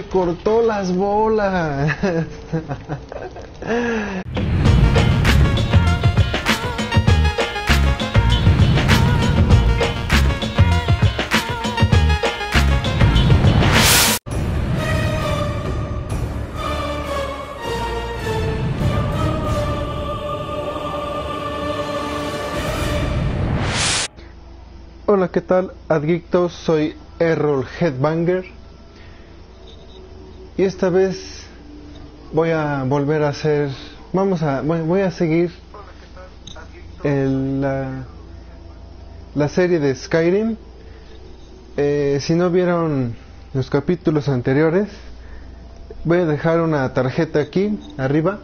me cortó las bolas. Hola, ¿qué tal, adictos? Soy Errol Headbanger y esta vez voy a volver a hacer, voy a seguir la serie de Skyrim. Si no vieron los capítulos anteriores, voy a dejar una tarjeta aquí arriba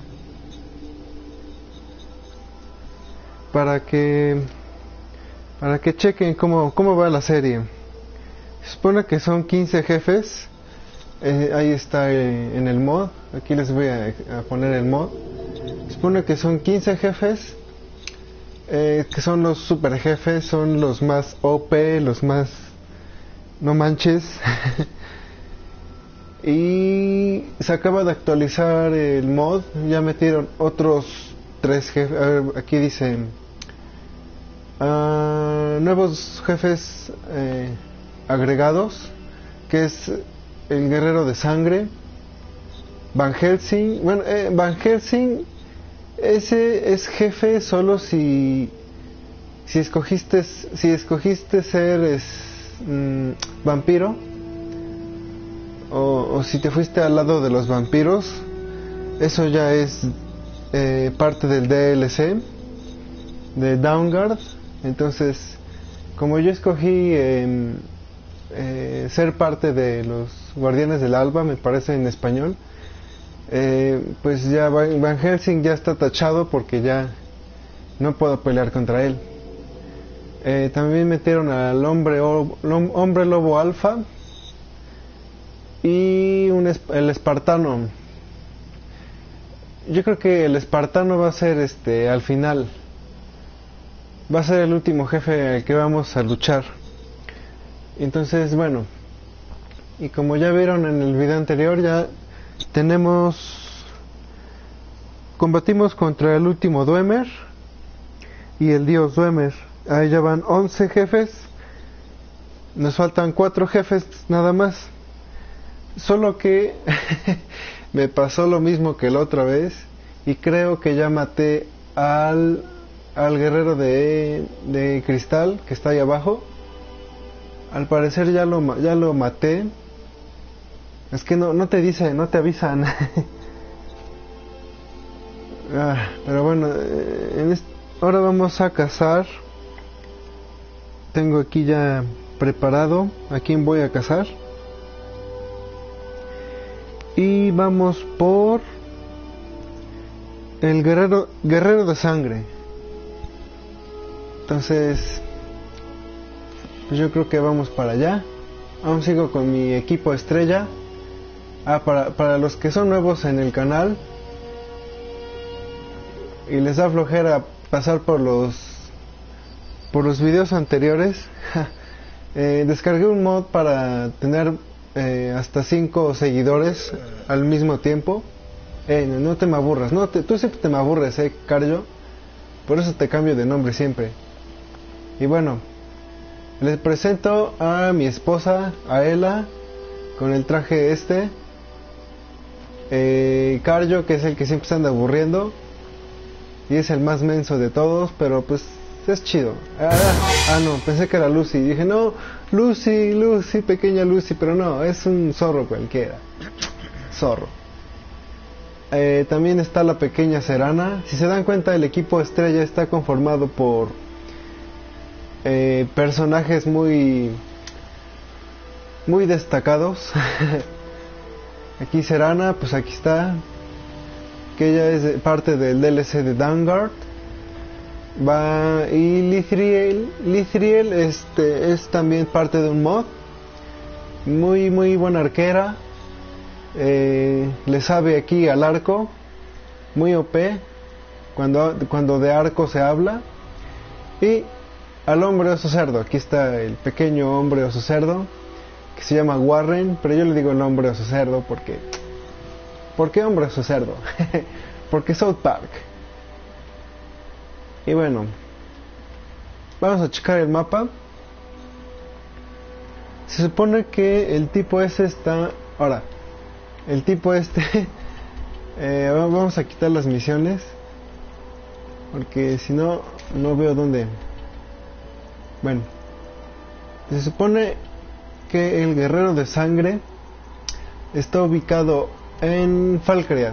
para que chequen cómo va la serie. Se supone que son 15 jefes. Ahí está en el mod. Aquí les voy a poner el mod. Se supone que son 15 jefes, que son los super jefes, son los más OP, los más no manches. Y se acaba de actualizar el mod. Ya metieron otros 3 jefes. A ver, aquí dice nuevos jefes agregados, que es el guerrero de sangre, Van Helsing. Bueno, Van Helsing, ese es jefe solo si escogiste ser vampiro, o si te fuiste al lado de los vampiros. Eso ya es parte del DLC de Dawnguard. Entonces, como yo escogí ser parte de los Guardianes del Alba, me parece en español, pues ya Van Helsing ya está tachado porque ya no puedo pelear contra él. También metieron al hombre lobo alfa y el espartano. Yo creo que el espartano va a ser al final. Va a ser el último jefe al que vamos a luchar. Entonces, bueno, y como ya vieron en el video anterior, ya combatimos contra el último Dwemer y el dios Dwemer. Ahí ya van 11 jefes. Nos faltan 4 jefes nada más. Solo que me pasó lo mismo que la otra vez, y creo que ya maté al guerrero de cristal que está ahí abajo. Al parecer ya lo maté. Es que no te avisan. Pero bueno, ahora vamos a cazar. Tengo aquí ya preparado a quién voy a cazar. Y vamos por el guerrero de sangre. Entonces, pues yo creo que vamos para allá. Aún sigo con mi equipo estrella. Para los que son nuevos en el canal y les da flojera pasar por los videos anteriores, descargué un mod para tener hasta 5 seguidores al mismo tiempo. No te me aburras. Tú siempre te me aburres, Carlo. Por eso te cambio de nombre siempre. Y bueno, les presento a mi esposa, a Ela, con el traje Carlo, que es el que siempre se anda aburriendo y es el más menso de todos, pero pues es chido. No, pensé que era Lucy. Dije, no, Lucy, pequeña Lucy, pero no, es un zorro cualquiera. Zorro. También está la pequeña Serana. Si se dan cuenta, el equipo estrella está conformado por personajes muy destacados. Aquí Serana, pues aquí está, que ella es parte del DLC de Dawnguard. Y Lithriel es también parte de un mod. Muy buena arquera. Le sabe aquí al arco, muy OP cuando de arco se habla. Y al hombre oso cerdo, aquí está el pequeño hombre oso cerdo, que se llama Warren, pero yo le digo el hombre oso cerdo porque... ¿Por qué hombre oso cerdo? Porque South Park. Y bueno, vamos a checar el mapa. Se supone que el tipo ese está... Ahora, el tipo este... vamos a quitar las misiones, porque si no, no veo dónde. Bueno, se supone que el guerrero de sangre está ubicado en Falkreath.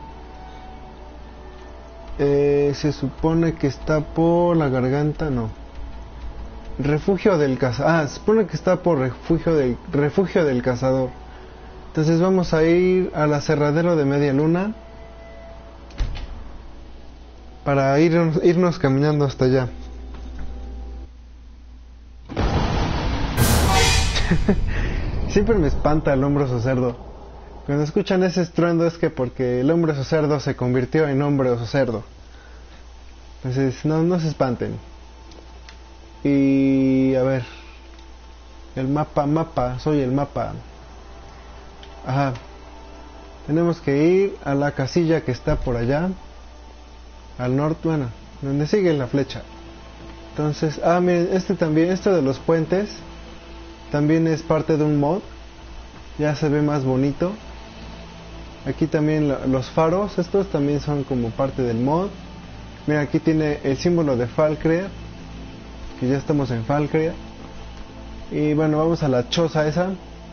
Se supone que está por la garganta, no. Refugio del cazador. Se supone que está por refugio del cazador. Entonces vamos a ir al aserradero de Media Luna para irnos caminando hasta allá. Siempre me espanta el hombre oso cerdo. Cuando escuchan ese estruendo es que porque el hombre oso cerdo se convirtió en hombre oso cerdo. Entonces no se espanten. Y a ver, el mapa, soy el mapa. Ajá, tenemos que ir a la casilla que está por allá al norte, bueno, donde sigue la flecha. Entonces, miren, esto de los puentes también es parte de un mod. Ya se ve más bonito. Aquí también los faros, estos también son como parte del mod. Mira, aquí tiene el símbolo de Falkreath, que ya estamos en Falkreath. Y bueno, vamos a la choza esa.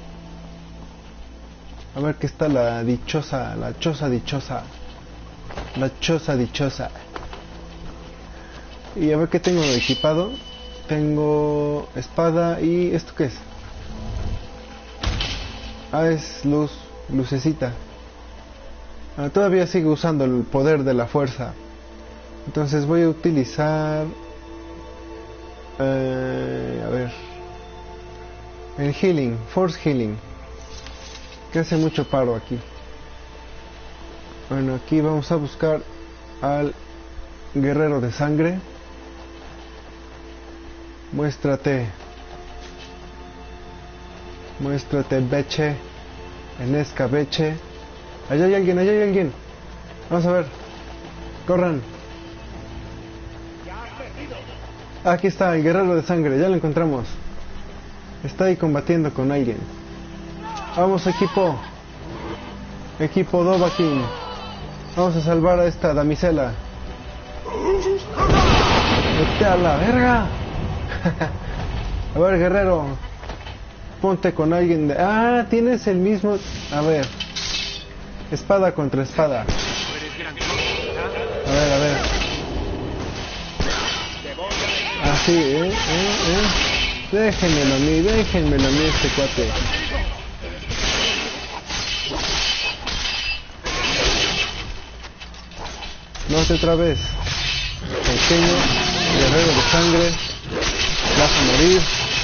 A ver qué está la choza dichosa. Y a ver qué tengo equipado. Tengo espada y... ¿esto qué es? Es lucecita. Todavía sigo usando el poder de la fuerza. Entonces voy a utilizar... a ver... el healing, force healing, que hace mucho paro aquí. Bueno, aquí vamos a buscar al guerrero de sangre. Muéstrate, Beche, en escabeche. Allá hay alguien. Vamos a ver. Corran. Aquí está el guerrero de sangre, ya lo encontramos. Está ahí combatiendo con alguien. Vamos, equipo Dovahkiin. Vamos a salvar a esta damisela. ¡Vete a la verga! A ver, guerrero, ponte con alguien de... tienes el mismo... A ver, espada contra espada. A ver. Así, Déjenmelo a mí este cuate. No otra vez. Pequeño guerrero de sangre. Vas a morir.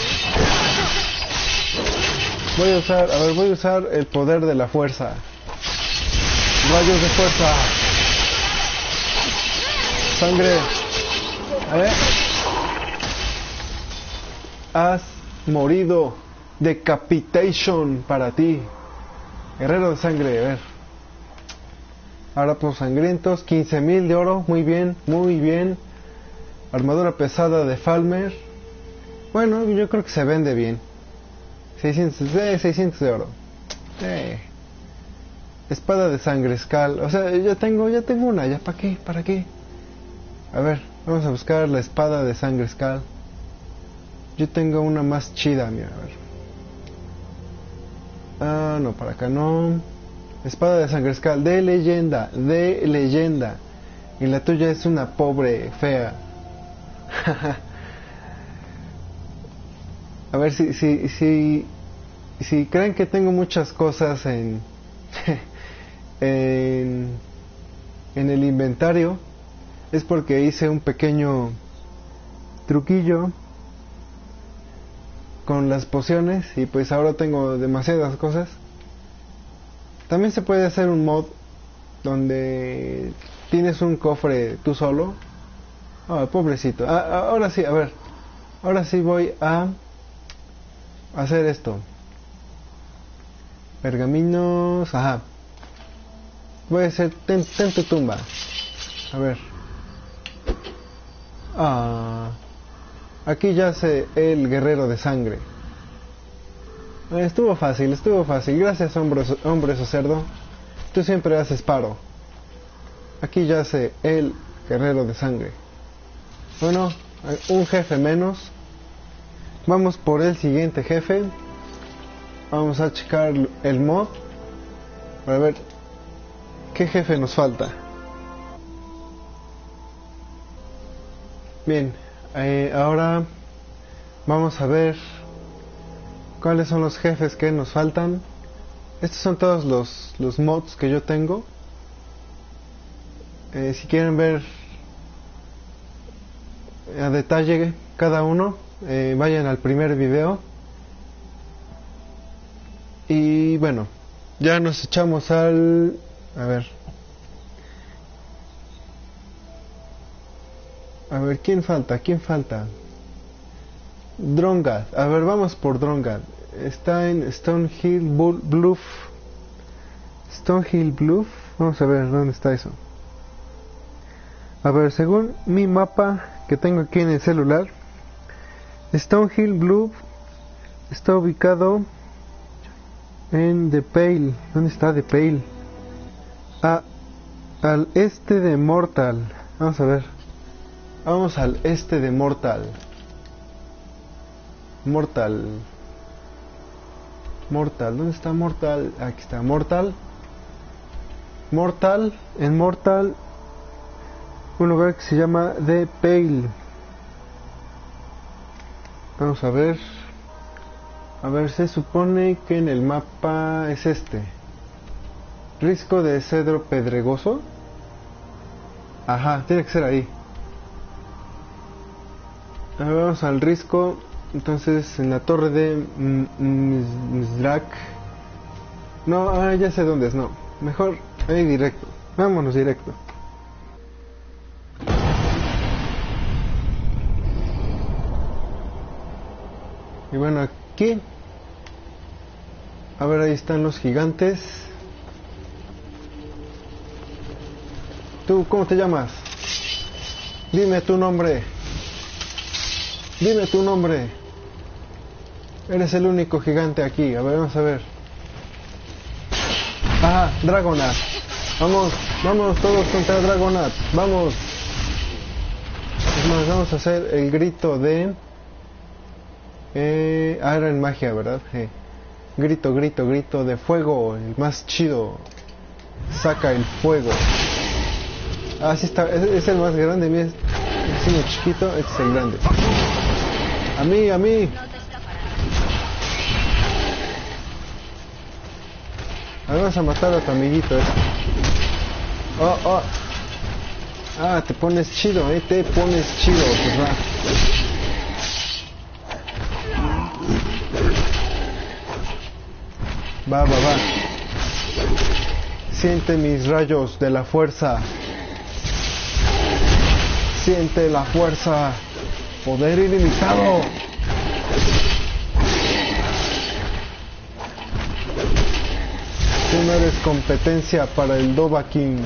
Voy a usar el poder de la fuerza. Rayos de fuerza. Sangre. Has morido. Decapitation para ti. Guerrero de sangre, a ver. Harapos sangrientos, 15,000 de oro, muy bien. Armadura pesada de Falmer. Bueno, yo creo que se vende bien. 600 de oro. Espada de sangrescal. O sea, ya tengo una, ¿ya para qué? ¿Para qué? A ver, vamos a buscar la espada de sangrescal. Yo tengo una más chida, mira, a ver. No, para acá no. Espada de sangrescal, de leyenda. Y la tuya es una pobre, fea. A ver si creen que tengo muchas cosas en en el inventario, es porque hice un pequeño truquillo con las pociones y pues ahora tengo demasiadas cosas. También se puede hacer un mod donde tienes un cofre tú solo. Pobrecito. Ahora sí, a ver. Ahora sí voy a hacer esto. Pergaminos, ajá. Voy a hacer, ten tu tumba. A ver. Aquí yace el guerrero de sangre. Estuvo fácil. Gracias, hombre o cerdo. Tú siempre haces paro. Aquí yace el guerrero de sangre. Bueno, un jefe menos. Vamos por el siguiente jefe. Vamos a checar el mod para ver qué jefe nos falta. Bien, ahora vamos a ver cuáles son los jefes que nos faltan. Estos son todos los mods que yo tengo. Si quieren ver a detalle cada uno, vayan al primer video. Y bueno, ya nos echamos al... A ver, ¿quién falta? Drongad. A ver, vamos por Drongad. Está en Stonehill Bluff. Vamos a ver dónde está eso. A ver, según mi mapa que tengo aquí en el celular, Stonehill Bluff está ubicado en The Pale. ¿Dónde está The Pale? Al este de Mortal. Vamos a ver. Vamos al este de Mortal. ¿Dónde está Mortal? Aquí está Mortal. En Mortal, un lugar que se llama The Pale. Vamos a ver. Se supone que en el mapa es este. Risco de cedro pedregoso. Ajá, tiene que ser ahí. Vamos al risco. Entonces en la torre de Mzrak. No, ya sé dónde es. No, mejor ahí directo. Vámonos directo. Y bueno, aquí, a ver, ahí están los gigantes. ¿Tú cómo te llamas? Dime tu nombre. Eres el único gigante aquí. A ver, vamos a ver. Ajá, Dragonat. Vamos todos contra Dragonat. Vamos. Es más, vamos a hacer el grito de... era en magia, ¿verdad? Grito de fuego. El más chido. Saca el fuego. Sí está. Es el más grande. Mira, es uno chiquito. Este es el grande. A mí. Ahora vas a matar a tu amiguito este. Te pones chido, pues va. Va. Siente mis rayos de la fuerza. Siente la fuerza. Poder ilimitado. Tú no eres competencia para el Dovahkiin.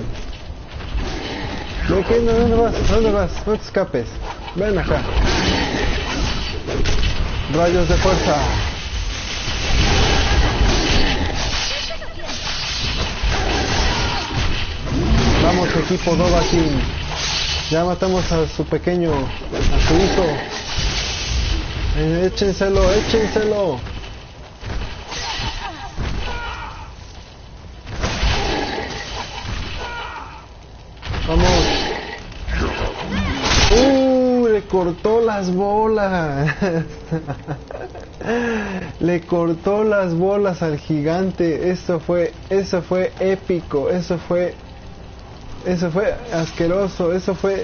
¿Dónde vas? No te escapes. Ven acá. Rayos de fuerza. Vamos, equipo Dovahkiin. Ya matamos a su pequeño, a su hijo. Échenselo. Vamos. Le cortó las bolas. Le cortó las bolas al gigante. Eso fue épico. Eso fue asqueroso. Eso fue...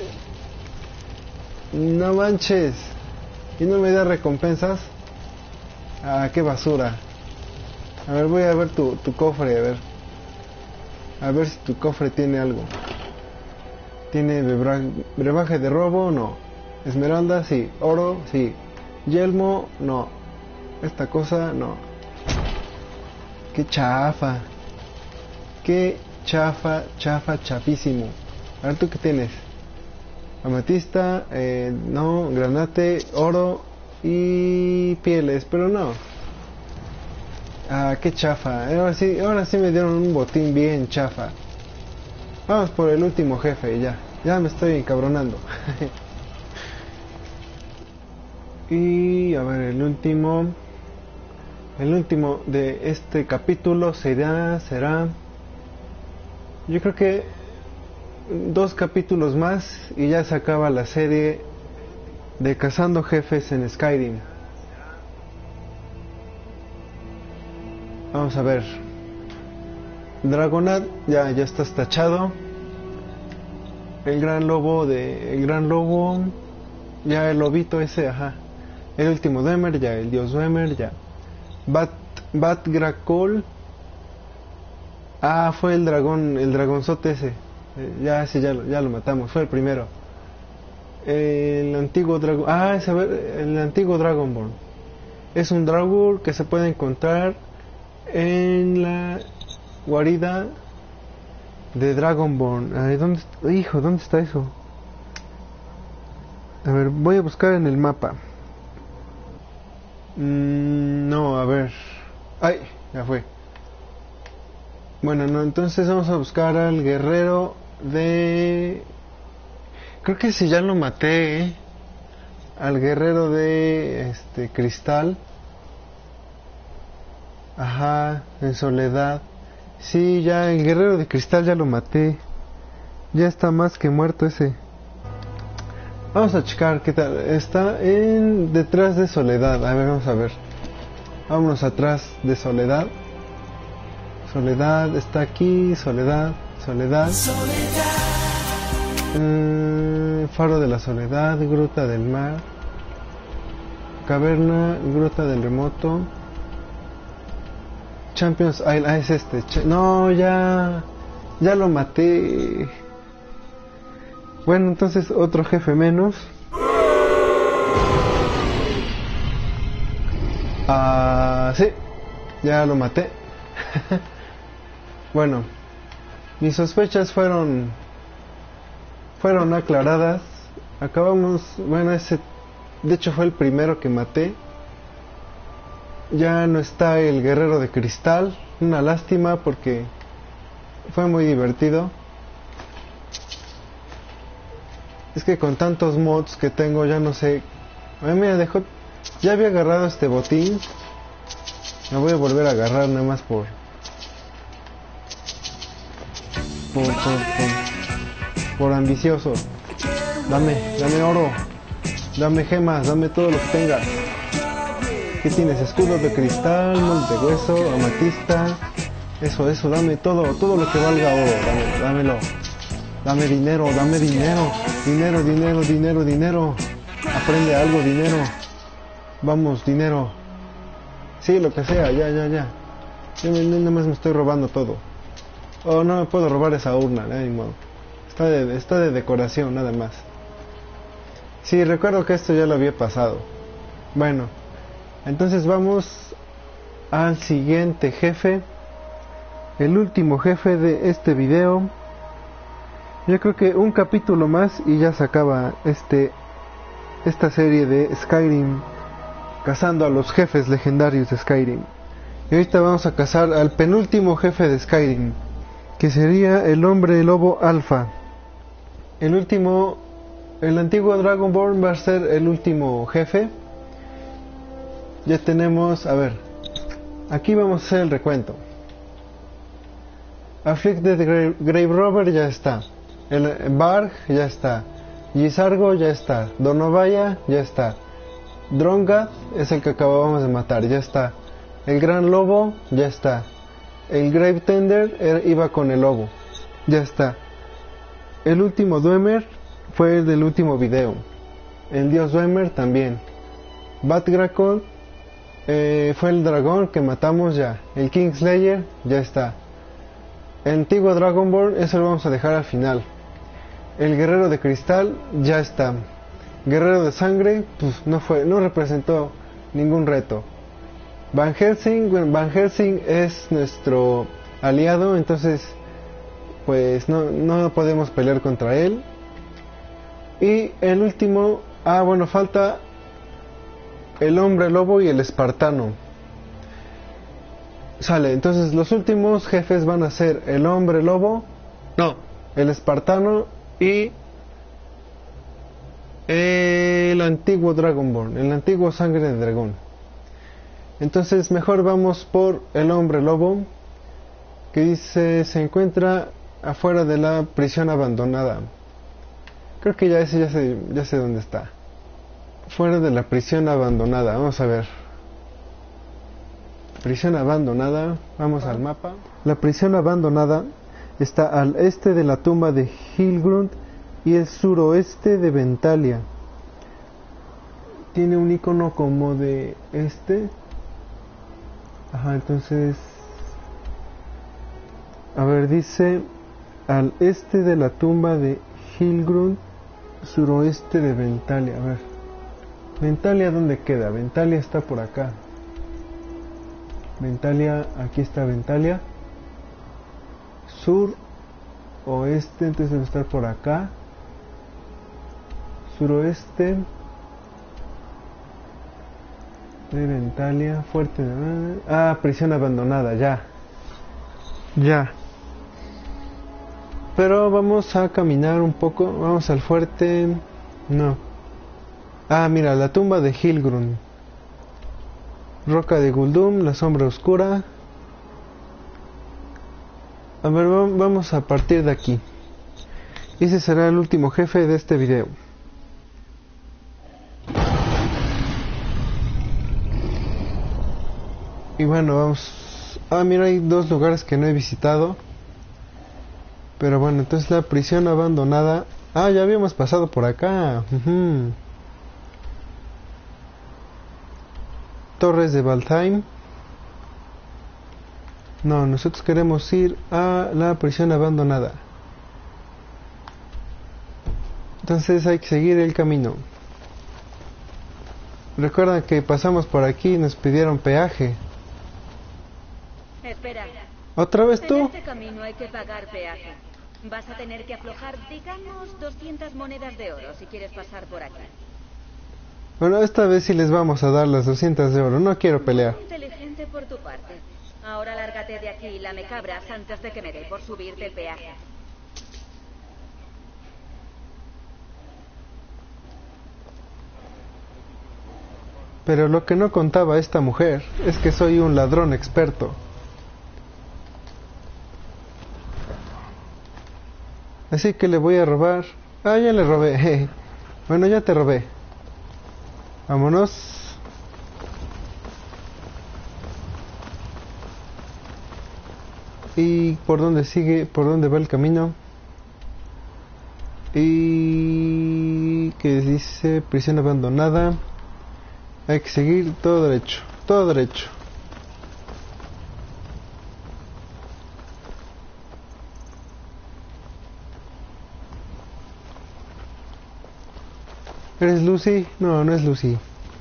No manches. ¿Y no me da recompensas? Qué basura. A ver, voy a ver tu cofre, a ver si tu cofre tiene algo. ¿Tiene brebaje de robo? No. Esmeralda, sí. Oro, sí. Yelmo, no. Esta cosa, no. Qué chafa. Qué chafa, chafísimo. A ver, ¿tú qué tienes? Amatista, no, granate, oro y pieles, pero no. Ah, qué chafa. Ahora sí me dieron un botín bien chafa. Vamos por el último jefe, ya me estoy encabronando. Y a ver, el último de este capítulo será, yo creo que 2 capítulos más y ya se acaba la serie de cazando jefes en Skyrim. Vamos a ver. Dragonad ya estás tachado. El gran lobo, ya el lobito ese, ajá. El último Dwemer, ya el dios Dwemer, ya. Batgrakol. Ah, fue el dragonzote ese. Ya lo matamos, fue el primero. El antiguo dragón. Ah, el antiguo Dragonborn. Es un Draugr que se puede encontrar en la guarida de Dragonborn. Ay, ¿dónde está eso? A ver, voy a buscar en el mapa. No, a ver. Ay, ya fue. Bueno, no, entonces vamos a buscar al guerrero de... Creo que si ya lo maté, ¿eh? Al guerrero de cristal. Ajá, en soledad. Sí, ya el guerrero de cristal ya lo maté. Ya está más que muerto ese. Vamos a checar qué tal. Está detrás de soledad. A ver, vamos a ver. Vámonos atrás de soledad. Soledad está aquí. Soledad. Faro de la soledad. Gruta del mar. Caverna. Gruta del remoto. Champions Island. Ah, es este. No, ya lo maté. Bueno, entonces otro jefe menos. Sí, ya lo maté. Bueno, mis sospechas fueron aclaradas. Acabamos, bueno, ese de hecho fue el primero que maté. Ya no está el guerrero de cristal. Una lástima porque fue muy divertido. Es que con tantos mods que tengo ya no sé. A mí me dejó. Ya había agarrado este botín. Me voy a volver a agarrar nada más por ambicioso. Dame oro. Dame gemas, dame todo lo que tengas. ¿Qué tienes? Escudo de cristal, molde de hueso, amatista. Eso, dame todo lo que valga oro. Dámelo. Dame dinero. Dinero. Aprende algo, dinero. Vamos, dinero. Sí, lo que sea, ya. Yo nada más me estoy robando todo. Oh, no me puedo robar esa urna, ni modo. Está de decoración, nada más. Sí, recuerdo que esto ya lo había pasado. Bueno, entonces vamos al siguiente jefe. El último jefe de este video. Yo creo que un capítulo más y ya se acaba esta serie de Skyrim, cazando a los jefes legendarios de Skyrim. Y ahorita vamos a cazar al penúltimo jefe de Skyrim, que sería el hombre lobo alfa. El antiguo Dragonborn va a ser el último jefe. Ya tenemos, a ver, aquí vamos a hacer el recuento. Afflicted Grave Robber ya está. El Varg ya está. Gisargo ya está. Donovaya ya está. Drongad es el que acabamos de matar, ya está. El Gran Lobo ya está. El Grave Tender iba con el lobo, ya está. El último Dwemer fue el del último video. El dios Dwemer también. Batgrakol fue el dragón que matamos ya. El Kingslayer ya está. El antiguo Dragonborn, eso lo vamos a dejar al final. El guerrero de cristal ya está. Guerrero de sangre, pues no representó ningún reto. Van Helsing, bueno, Van Helsing es nuestro aliado, entonces pues no podemos pelear contra él. Y el último, bueno, falta el hombre lobo y el espartano. Sale, entonces los últimos jefes van a ser el hombre lobo, no, el espartano y el antiguo Dragonborn, el antiguo sangre de dragón. Entonces mejor vamos por el hombre lobo, que dice se encuentra afuera de la prisión abandonada. Creo que ya sé dónde está. Fuera de la prisión abandonada, vamos a ver. Prisión abandonada, vamos al mapa. La prisión abandonada está al este de la tumba de Hilgrund y el suroeste de Ventalia. Tiene un icono como de este. Ajá, entonces... A ver, dice al este de la tumba de Hilgrund, suroeste de Ventalia. A ver, Ventalia, ¿dónde queda? Ventalia está por acá. Ventalia, aquí está Ventalia. Sur, oeste, entonces debe estar por acá. Suroeste de Ventalia, fuerte de... prisión abandonada, ya. Pero vamos a caminar un poco, vamos al fuerte. No. Mira, la tumba de Hilgrund. Roca de Guldum, la sombra oscura. A ver, vamos a partir de aquí. Ese será el último jefe de este video. Y bueno, vamos... mira, hay dos lugares que no he visitado. Pero bueno, entonces la prisión abandonada... ya habíamos pasado por acá. Torres de Valheim. No, nosotros queremos ir a la prisión abandonada. Entonces hay que seguir el camino. Recuerdan que pasamos por aquí y nos pidieron peaje. Espera. ¿Otra vez tú? En este camino hay que pagar peaje. Vas a tener que aflojar, digamos, 200 monedas de oro si quieres pasar por aquí. Bueno, esta vez sí les vamos a dar las 200 de oro. No quiero pelear. Muy inteligente por tu parte. Ahora lárgate de aquí, lame cabras, antes de que me dé por subirte el peaje. Pero lo que no contaba esta mujer es que soy un ladrón experto. Así que le voy a robar. Ya le robé. Bueno, ya te robé. Vámonos. ¿Y por dónde sigue? ¿Por dónde va el camino? Y... ¿qué dice? Prisión abandonada. Hay que seguir todo derecho. Todo derecho. ¿Eres Lucy? No, no es Lucy.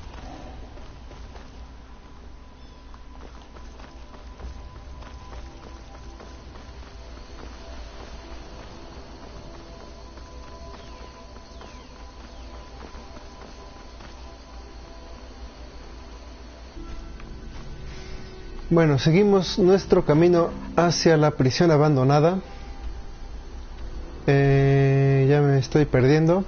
Bueno, seguimos nuestro camino hacia la prisión abandonada. Ya me estoy perdiendo.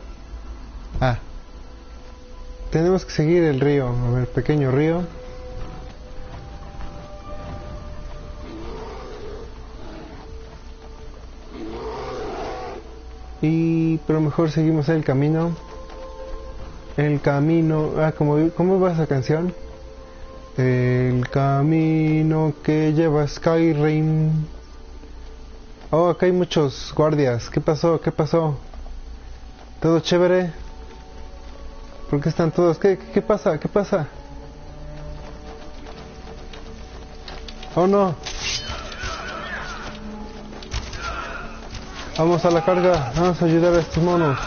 Tenemos que seguir el río. A ver, pequeño río. Pero mejor seguimos el camino. El camino... ¿cómo va esa canción? El camino que lleva a Skyrim. Acá hay muchos guardias. ¿Qué pasó? ¿Qué pasó? ¿Todo chévere? ¿Por qué están todos? ¿Qué pasa? ¿Qué pasa? Oh no. Vamos a la carga. Vamos a ayudar a estos monos.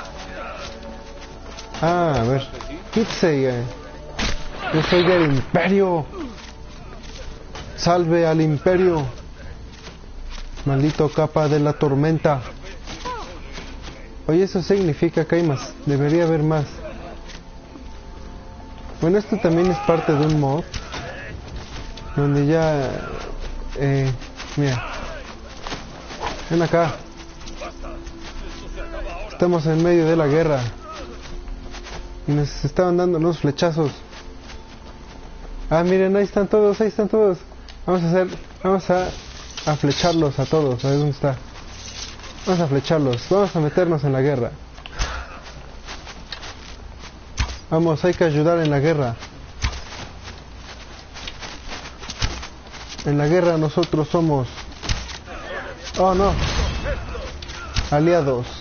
A ver. Quítese. Yo soy del Imperio. Salve al imperio. Maldito capa de la tormenta. Oye, eso significa que hay más. Debería haber más. Bueno, esto también es parte de un mod. Donde ya... mira. Ven acá. Estamos en medio de la guerra. Y nos estaban dando unos flechazos. Ah, miren, ahí están todos, ahí están todos. Vamos a flecharlos a todos. A ver dónde está. Vamos a flecharlos, vamos a meternos en la guerra. Vamos, hay que ayudar en la guerra. En la guerra nosotros somos... Oh, no. Aliados.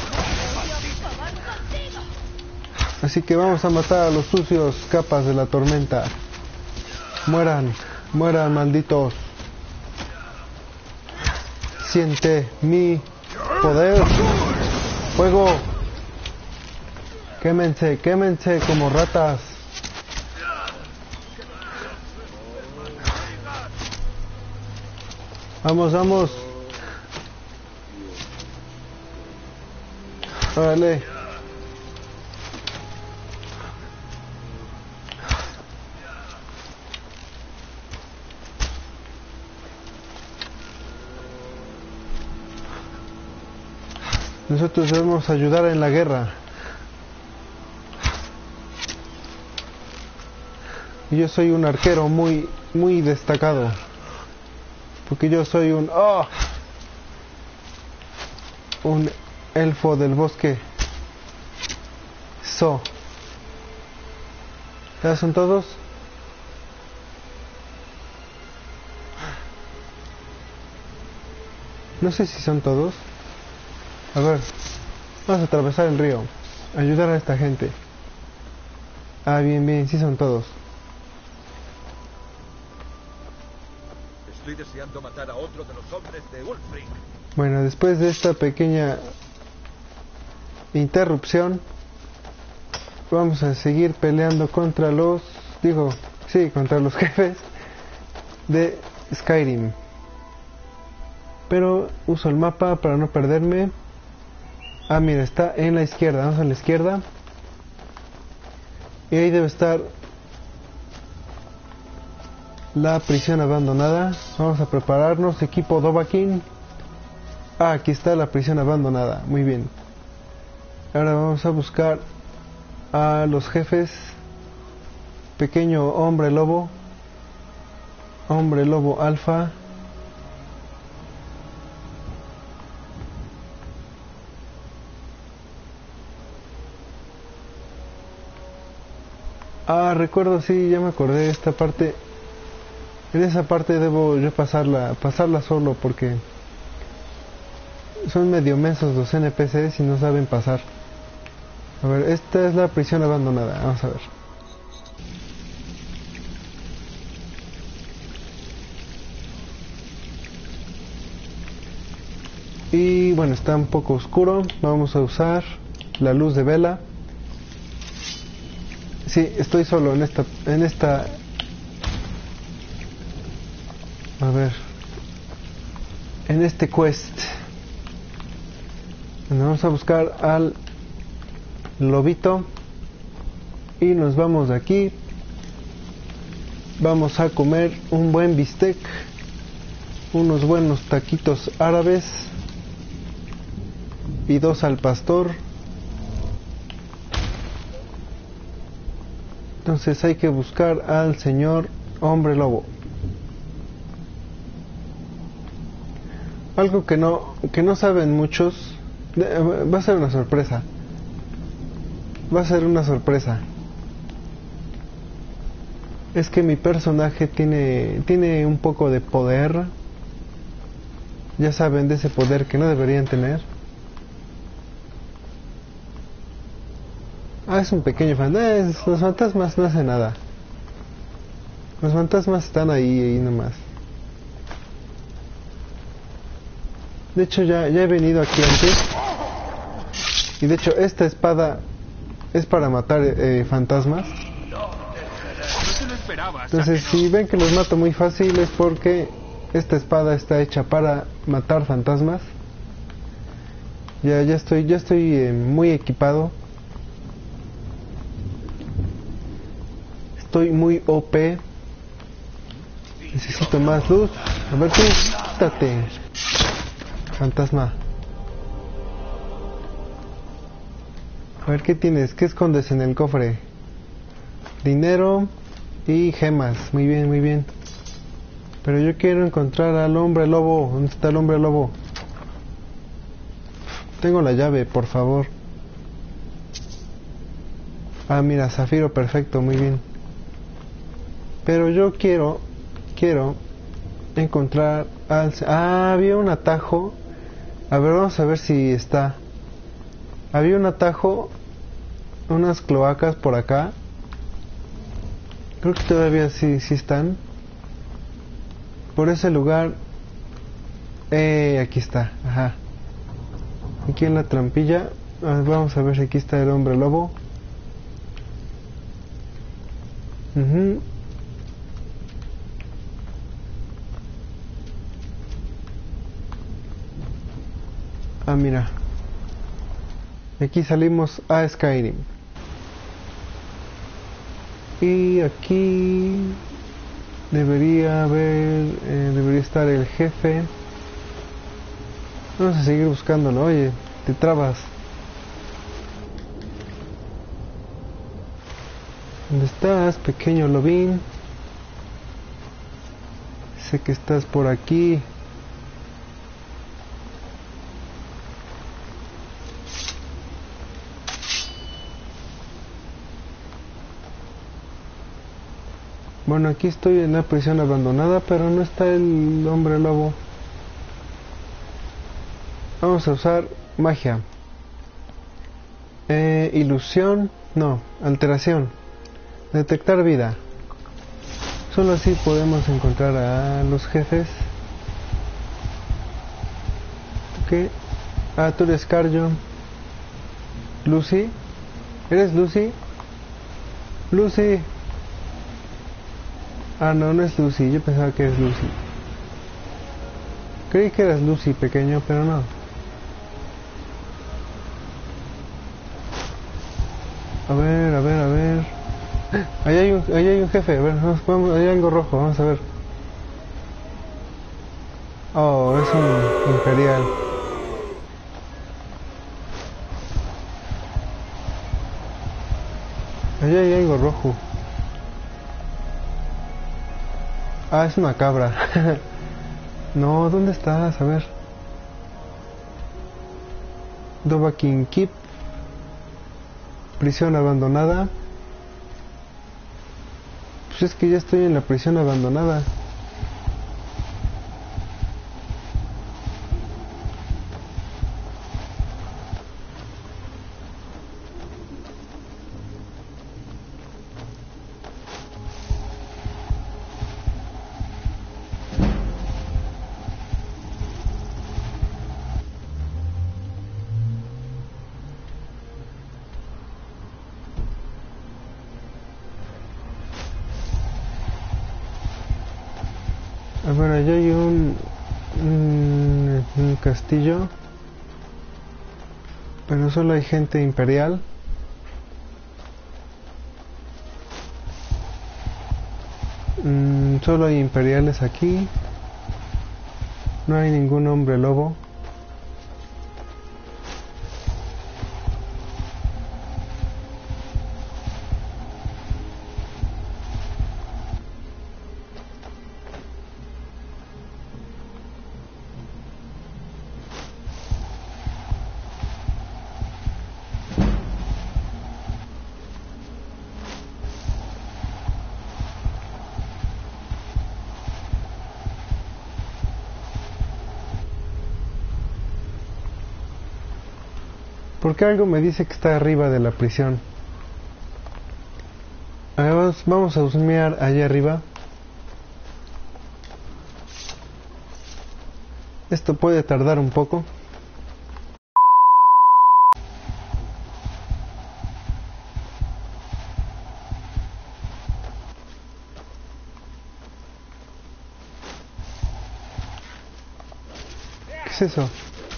Así que vamos a matar a los sucios capas de la tormenta. Mueran, mueran, malditos. Siente mi poder. Fuego. Quémense, quémense como ratas. Vamos, vamos. Órale. Nosotros debemos ayudar en la guerra. Y yo soy un arquero muy destacado. Porque yo soy un elfo del bosque. ¿Ya son todos? No sé si son todos. A ver, vamos a atravesar el río. Ayudar a esta gente. Ah, bien, bien, sí son todos. Estoy deseando matar a otro de los hombres de Ulfric. Bueno, después de esta pequeña interrupción, vamos a seguir peleando contra los... contra los jefes de Skyrim. Pero uso el mapa para no perderme. Ah, mira, está en la izquierda. Vamos a la izquierda. Y ahí debe estar la prisión abandonada. Vamos a prepararnos. Equipo Dovahkiin. Ah, aquí está la prisión abandonada. Muy bien. Ahora vamos a buscar a los jefes. Pequeño hombre lobo. Hombre lobo alfa. Ah, recuerdo, sí, ya me acordé de esta parte. En esa parte debo yo pasarla solo porque son medio mensos los NPCs y no saben pasar. A ver, esta es la prisión abandonada, vamos a ver. Y bueno, está un poco oscuro, vamos a usar la luz de vela. Sí, estoy solo en esta... A ver... En este quest. Bueno, vamos a buscar al lobito. Y nos vamos de aquí. Vamos a comer un buen bistec. Unos buenos taquitos árabes. Y 2 al pastor. Entonces hay que buscar al señor hombre lobo. Algo que no saben muchos. Va a ser una sorpresa. Va a ser una sorpresa. Es que mi personaje tiene un poco de poder. Ya saben de ese poder que no deberían tener. Ah, es un pequeño fantasma. Los fantasmas no hacen nada. Los fantasmas están ahí nomás. De hecho ya he venido aquí antes. Y de hecho esta espada es para matar fantasmas. esperabas? Entonces, ¿A que no? si ven que los mato muy fácil es porque esta espada está hecha para matar fantasmas. Ya estoy muy equipado. Estoy muy OP. Necesito más luz. A ver tú, quítate, fantasma. A ver qué tienes, qué escondes en el cofre. Dinero y gemas. Muy bien, muy bien. Pero yo quiero encontrar al hombre lobo. ¿Dónde está el hombre lobo? Tengo la llave, por favor. Ah, mira, zafiro, perfecto, muy bien. Pero yo quiero encontrar al... Ah, había un atajo. A ver, vamos a ver si está. Había un atajo, unas cloacas por acá. Creo que todavía sí están. Por ese lugar. Aquí está, ajá. Aquí en la trampilla. Vamos a ver si aquí está el hombre lobo. Ah, mira. Aquí salimos a Skyrim. Y aquí debería estar el jefe. Vamos a seguir buscándolo. Oye, te trabas. ¿Dónde estás, pequeño lobín? Sé que estás por aquí. Bueno, aquí estoy en la prisión abandonada, pero no está el hombre lobo. Vamos a usar magia. Ilusión, no, alteración. Detectar vida. Solo así podemos encontrar a los jefes. ¿Qué? Ah, tú eres Carjo. Lucy. ¿Eres Lucy? Lucy. Ah, no, no es Lucy. Yo pensaba que eres Lucy. Creí que eras Lucy, pequeño, pero no. A ver. Ahí hay un jefe. A ver, vamos, ahí hay algo rojo. Vamos a ver. Oh, es un imperial. Ahí hay algo rojo. Ah, es una cabra. No, ¿dónde estás? A ver. Dovahkiin Keep. Prisión abandonada. Pues es que ya estoy en la prisión abandonada. A ver, allá hay un castillo, pero solo hay gente imperial. Solo hay imperiales aquí. No hay ningún hombre lobo. Porque algo me dice que está arriba de la prisión. Vamos a husmear allá arriba. Esto puede tardar un poco. ¿Qué es eso?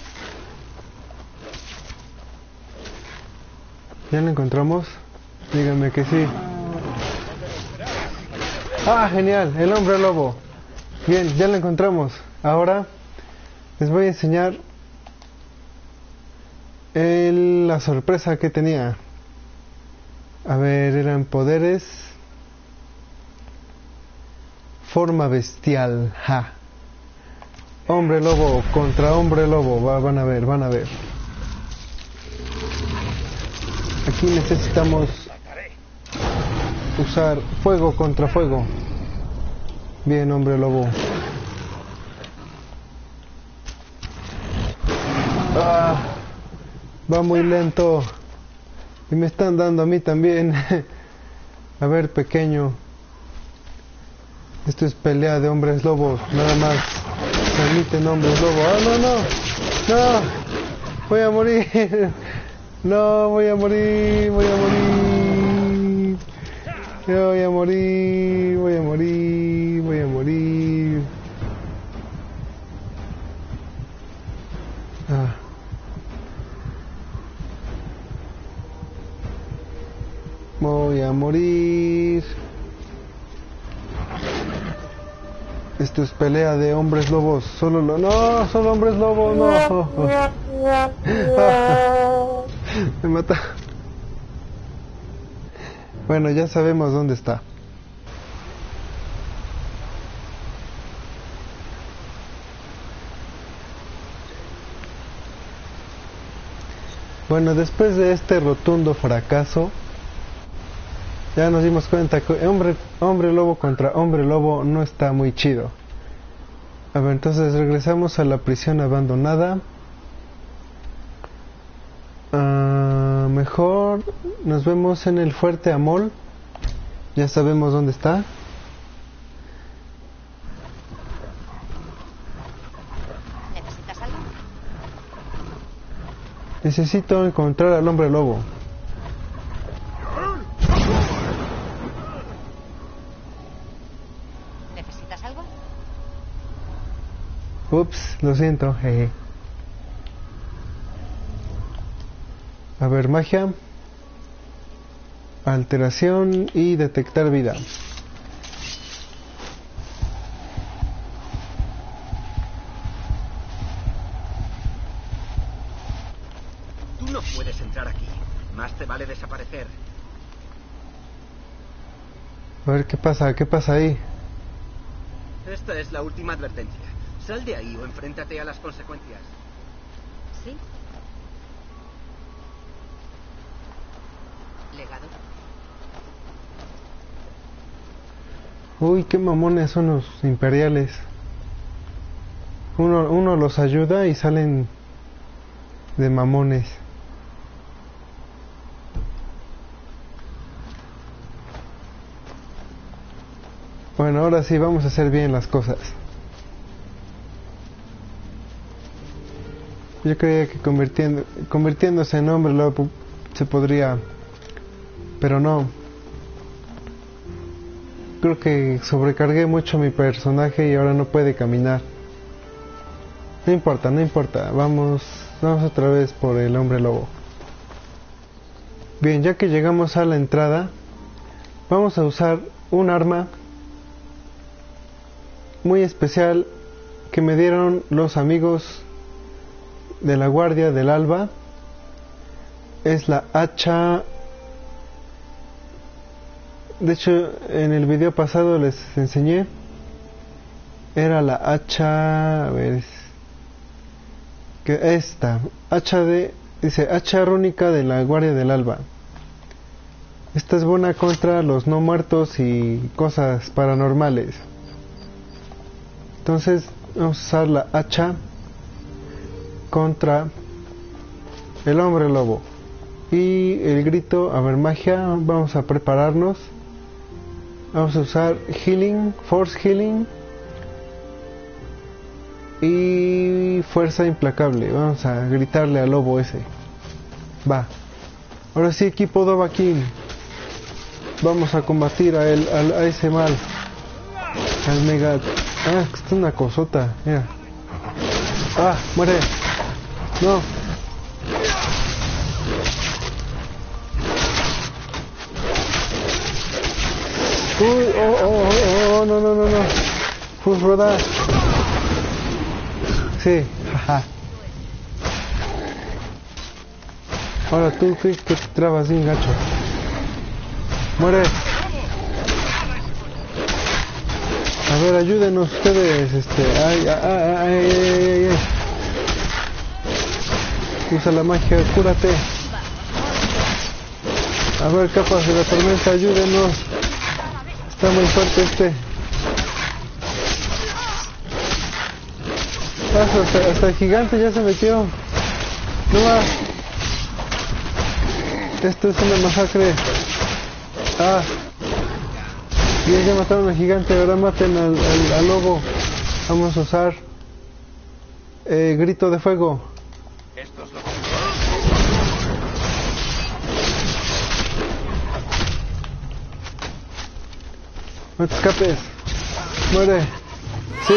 ¿Ya lo encontramos? Díganme que sí. ¡Ah, genial! El hombre lobo. Bien, ya lo encontramos. Ahora les voy a enseñar la sorpresa que tenía. A ver, eran poderes. Forma bestial. Ja. Hombre lobo contra hombre lobo. Van a ver, van a ver. Aquí necesitamos usar fuego contra fuego. Bien, hombre lobo. Ah, va muy lento. Y me están dando a mí también. A ver, pequeño. Esto es pelea de hombres lobos, nada más. Permiten hombres lobos. ¡Ah, no, no! ¡No! ¡Voy a morir! ¡No! ¡Voy a morir! ¡Voy a morir! ¡Voy a morir! ¡Voy a morir! ¡Voy a morir! Ah. Voy a morir. Esto es pelea de hombres lobos. No, son hombres lobos, no. Me mata. Bueno, ya sabemos dónde está. Bueno, después de este rotundo fracaso, ya nos dimos cuenta que hombre lobo contra hombre lobo no está muy chido. A ver, entonces regresamos a la prisión abandonada. Mejor nos vemos en el fuerte Amol. Ya sabemos dónde está. ¿Necesitas algo? Necesito encontrar al hombre lobo. ¿Necesitas algo? Ups, lo siento, jeje. A ver, magia, alteración y detectar vida. Tú no puedes entrar aquí. Más te vale desaparecer. A ver, ¿qué pasa ahí? Esta es la última advertencia. Sal de ahí o enfréntate a las consecuencias. ¿Sí? Legado. Uy, qué mamones son los imperiales. Uno los ayuda y salen de mamones. Bueno, ahora sí, vamos a hacer bien las cosas. Yo creía que convirtiéndose en hombre lobo se podría, pero no. Creo que sobrecargué mucho mi personaje y ahora no puede caminar. No importa, no importa. Vamos otra vez por el hombre lobo. Bien, ya que llegamos a la entrada, vamos a usar un arma muy especial que me dieron los amigos de la Guardia del Alba. Es la hacha. De hecho, en el video pasado les enseñé. Era la hacha, a ver, que esta dice hacha rúnica de la Guardia del Alba. Esta es buena contra los no muertos y cosas paranormales. Entonces vamos a usar la hacha contra el hombre lobo. Y el grito, a ver, magia, vamos a prepararnos. Vamos a usar healing, force healing y fuerza implacable. Vamos a gritarle al lobo ese. Va. Ahora sí, equipo Dovahkiin. Vamos a combatir a ese mal. Al mega. Ah, es una cosota. Mira. Ah, muere. No. Uy, no, no, no, no. Pues rueda. Sí, jaja. Ahora tú que te trabas bien gacho. Muere. A ver, ayúdenos ustedes, ay, ay, ay, ay, ay. Usa la magia, cúrate. A ver, capas de la tormenta, ayúdenos. Está muy fuerte este. Hasta el gigante ya se metió. No va. Esto es una masacre. Ah. Bien, ya mataron al gigante. Ahora maten al lobo. Vamos a usar grito de fuego. Estos lobos. No te escapes. Muere. Sí.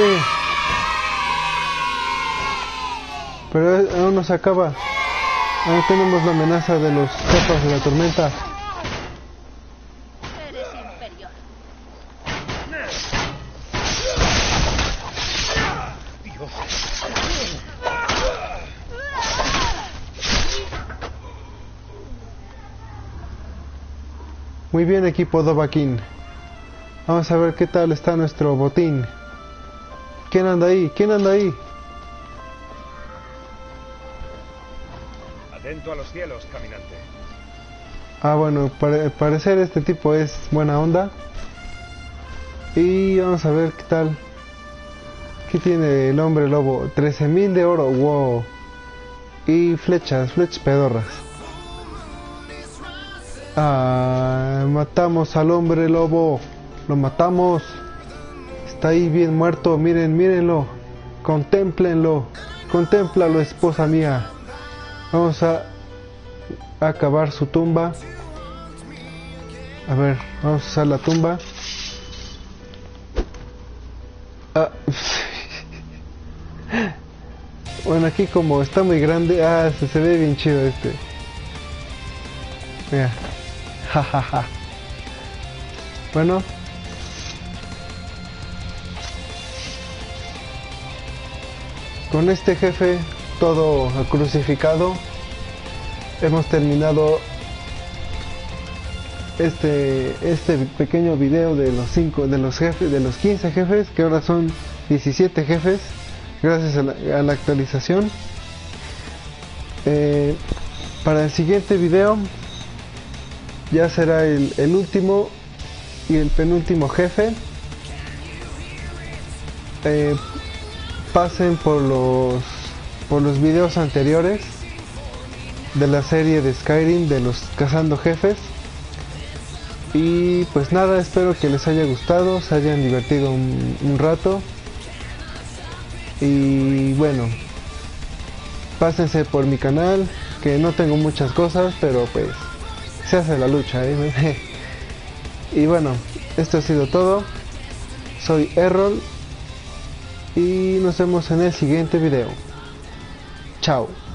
Pero aún no se acaba. Aún tenemos la amenaza de los capas de la tormenta. Eres inferior. Muy bien, equipo Dovahkiin. Vamos a ver qué tal está nuestro botín. ¿Quién anda ahí? ¿Quién anda ahí? Atento a los cielos, caminante. Ah, bueno, al parecer este tipo es buena onda. Y vamos a ver qué tal. ¿Qué tiene el hombre lobo? 13.000 de oro, wow. Y flechas pedorras. Ah, matamos al hombre lobo. Lo matamos. Está ahí bien muerto. Miren, mírenlo. Contémplenlo. Contémplalo, esposa mía. Vamos a acabar su tumba. A ver, vamos a usar la tumba. Ah. Bueno, aquí como está muy grande, se ve bien chido este. Mira. Jajaja. Bueno. Con este jefe todo crucificado, hemos terminado este pequeño video de los 15 jefes, que ahora son 17 jefes, gracias a la actualización. Para el siguiente video ya será el último y el penúltimo jefe. Pasen por los videos anteriores de la serie de Skyrim, de los cazando jefes. Y pues nada, espero que les haya gustado, se hayan divertido un rato. Y bueno, pásense por mi canal, que no tengo muchas cosas, pero pues se hace la lucha, ¿eh? Y bueno, esto ha sido todo. Soy Errol y nos vemos en el siguiente video. Chao.